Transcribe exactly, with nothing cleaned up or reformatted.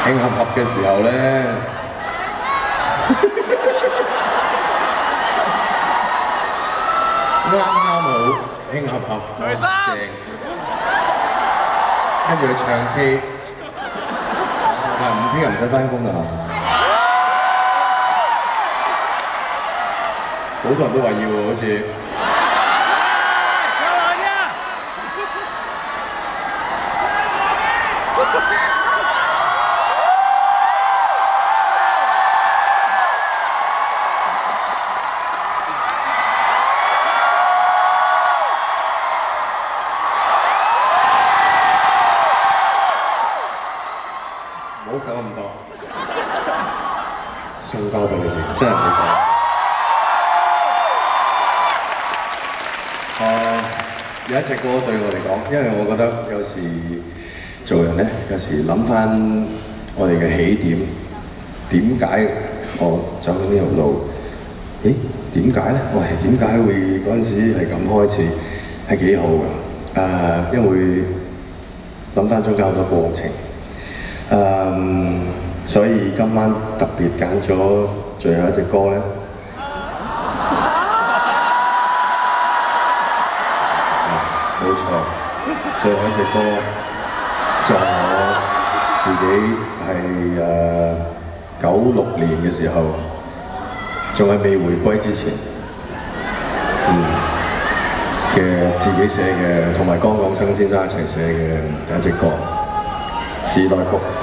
慶合合嘅時候咧，啱啱好慶合合，正，跟住去唱 K， 啊唔聽日唔使翻工㗎嘛，好多人都話要喎，好似。唔好講咁多，送交俾你哋，真係唔好講。誒，有一隻歌對我嚟講，因為我覺得有時做人咧，有時諗翻我哋嘅起點，點解我走緊呢條路？咦，點解咧？喂，點解會嗰陣時係咁開始？係幾好㗎？誒，因為諗翻中間好多過程。誒、um, 所以今晚特別揀咗最後一隻歌咧，冇錯，最後一隻歌就係我自己係誒九六年嘅時候，仲係未回歸之前，嗯嘅自己寫嘅，同埋江廣生先生一齊寫嘅一隻歌，時代曲。